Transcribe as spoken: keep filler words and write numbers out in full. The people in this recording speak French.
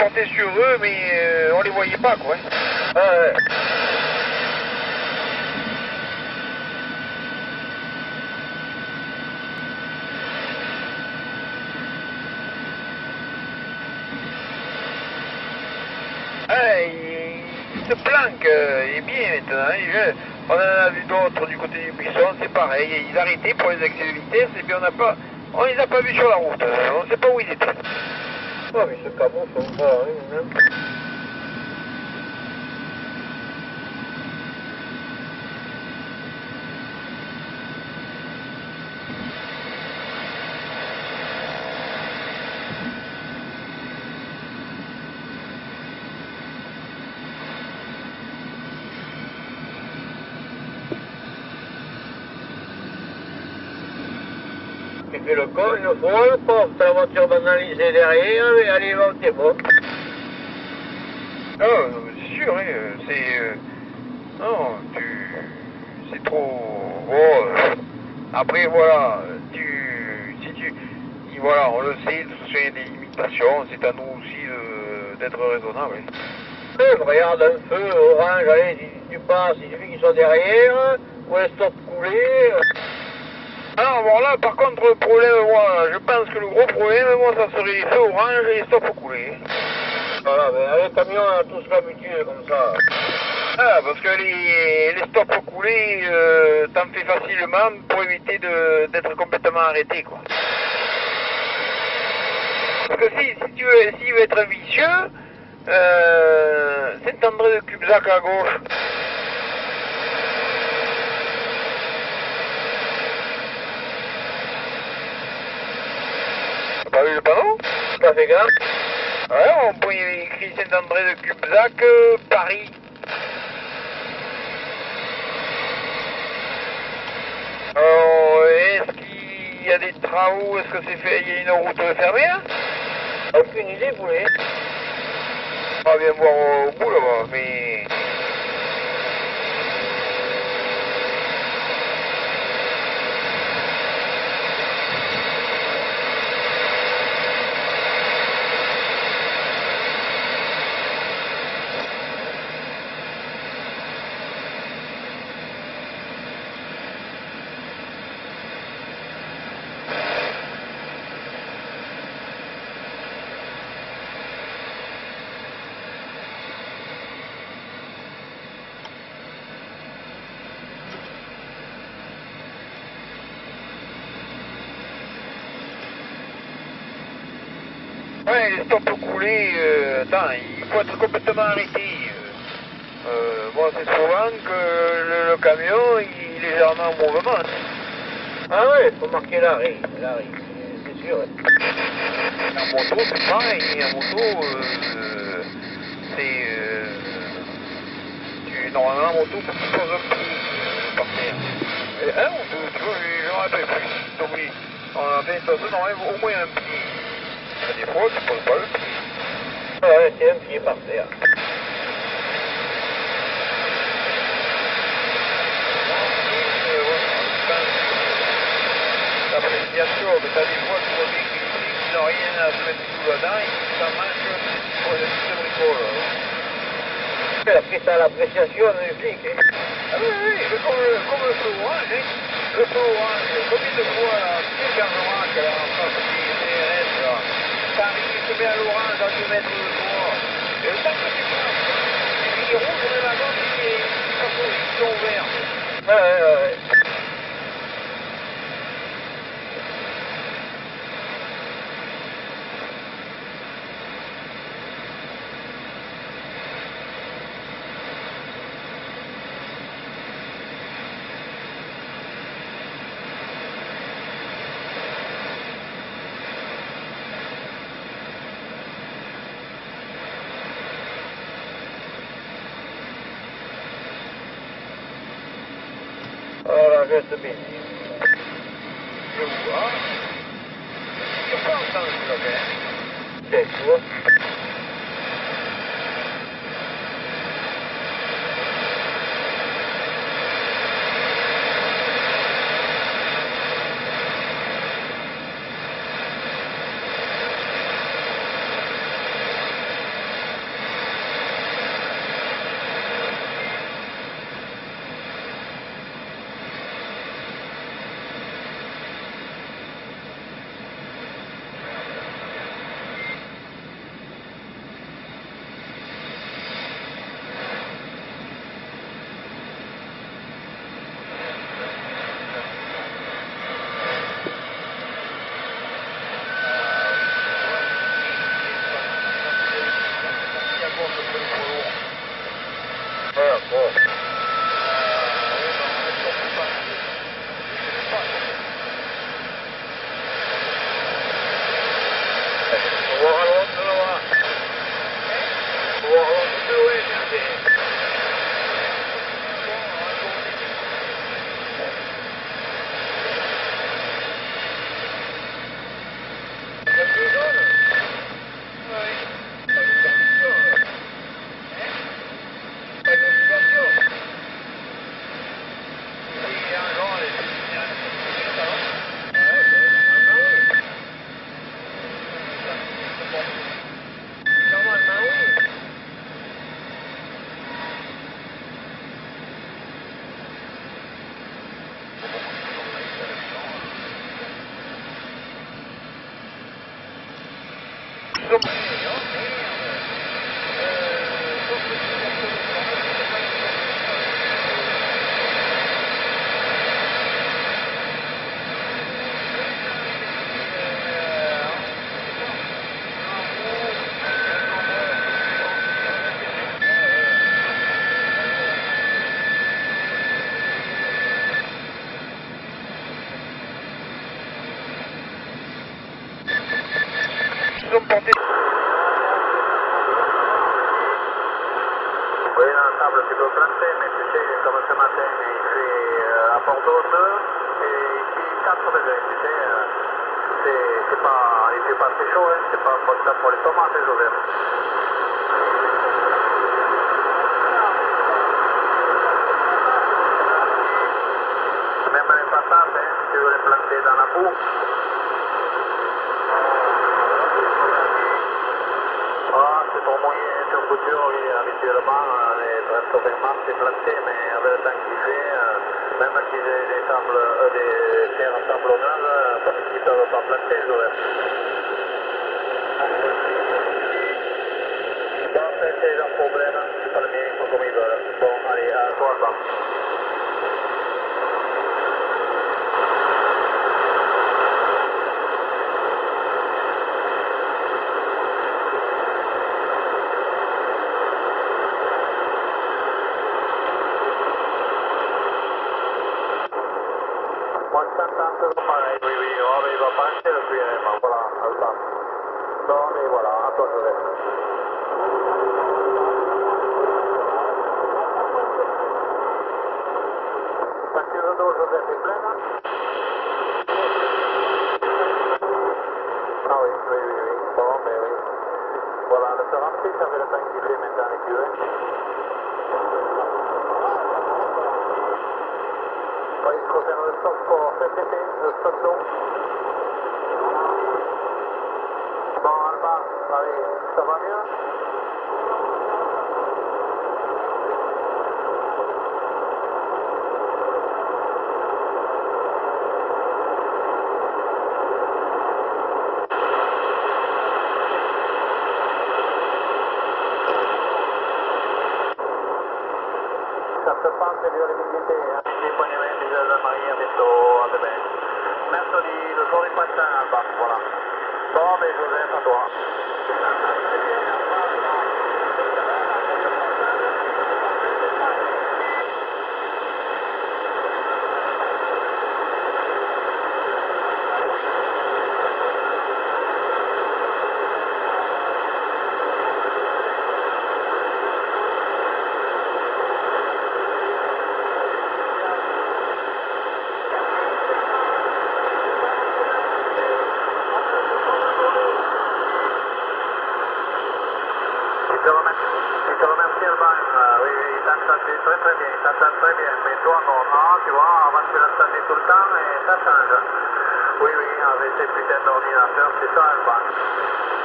portait sur eux, mais euh, on les voyait pas, quoi. Ah ouais. Ah, il, il se planque, euh, il est bien maintenant. Hein, je, on en a vu d'autres du côté du buisson, c'est pareil. Ils arrêtaient pour les excès de vitesse et puis on n'a pas, on les a pas vus sur la route. Euh, on ne sait pas où ils étaient. Ah mais ce cabot sont pas, hein, même. Tu fais le con, une fois, le pauvre, ta voiture banalisée derrière, mais allez, va, t'es bon. Ah, c'est sûr, hein, c'est... Euh, non, tu... c'est trop... Bon, euh, après, voilà, tu... Si tu... Si, voilà, on le sait, de toute façon, il y a des limitations, c'est à nous aussi de- d'être raisonnable. Hein. Ouais, regarde un feu orange, allez, tu, tu passes, il suffit qu'ils soient derrière, ou un stop coulé. Alors, bon, là, par contre, le problème, moi, je pense que le gros problème, moi, ça serait les feux orange et les stops coulés. Voilà, mais les camions, on a tous l'habitude comme ça. Ah, parce que les, les stops coulés, euh, t'en fais facilement pour éviter de- d'être complètement arrêté, quoi. Parce que si, si tu veux, s'il veut être vicieux, euh, Saint-André de Cubzac à gauche. T'as pas vu le panneau? Pas fait gaffe. Ouais, on peut y écrit Saint-André de Cubzac, euh, Paris. Alors, est-ce qu'il y a des travaux? Est-ce que c'est fait? Il y a une route fermée là? Aucune idée, vous voulez. On va bien voir au bout là-bas, mais... Ouais, les stops coulés, euh, attends, il faut être complètement arrêté. Euh, euh, bon, c'est souvent que le, le camion, il est légèrement en mouvement. Ah ouais, il faut marquer l'arrêt, l'arrêt, c'est sûr. En moto, c'est pareil, en moto, euh, c'est... Euh, tu, normalement, en moto, faut que tu poses un pied euh, par terre. Et un ou deux, tu vois, je me rappelle plus, j'ai oublié. En vingt-deux, normalement, au moins un pied. Des fois, tu poses pas le pied. Ah ouais, c'est un pied par terre. L'appréciation, mais t'as des fois, tu vois bien qu'ils n'ont rien à se mettre tout là-dedans, ils s'en mangent pour les petites bricoles. Après, t'as l'appréciation du flic, hein. Ah oui, oui, c'est comme, le- comme le feu orange, hein. Le feu orange, combien de fois, là, tu sais, quand orange, là, en face du C R S, là, t'arrives, tu te mets à l'orange à deux mètres de toi, et le temps que tu passes, il est rouge, même à gauche, il est, ils sont ouverts. Ouais, ouais, ouais. Voilà, reste bien. Je vois. Je peux entendre ce que Tiens, tu vois. sable, tu peux planter, mais tu sais, comme ce matin, il fait euh, à Bordeaux deux et ici quatre degrés, tu sais, euh, c'est pas, il fait pas très chaud, hein, c'est pas comme ça pour les tomates, hein, Joseph. Même les patates, hein, si tu veux les planter dans la boue. Ah, c'est trop moyen, sur couture, oui, habituellement, les presque mars c'est planté, mais avec le temps qu'il fait, euh, même si j'ai des sables, euh, des terres sablonneuses, euh, ils ne peuvent pas planter, Joseph. Bon, c'est un problème, c'est pas le mien, ils font comme ils veulent. Bon, allez, à toi, Alban. Moi, je t'entends toujours pareil, oui, oui, oh, mais il va passer le puits, hein, voilà, Alban. Bon, mais voilà, à toi, Joseph. Ta cuve d'eau, Joseph, est pleine? Ah oui, oui, oui, oui. Bon, mais oui. Voilà, le se remplit, ça fait le temps qu'il fait maintenant les cuves. Oui, il faut faire le stock pour cet été, le stock d'eau. Bon, Alban, allez, ça va mieux? Ça se passe di l'umidità, amici, poi ne vendi della Maria, metto a bebè. Metto di, lo sono ripassando al bar, voilà. Dove Giuseppe a tua? Je te remercie, je te remercie Alban, euh, oui, oui, il t'entendait très très bien, il t'entend très bien, mais toi non, non, tu vois, avant tu l'entendais tout le temps et ça change. Oui, oui, avec ces putains d'ordinateurs, c'est ça Alban.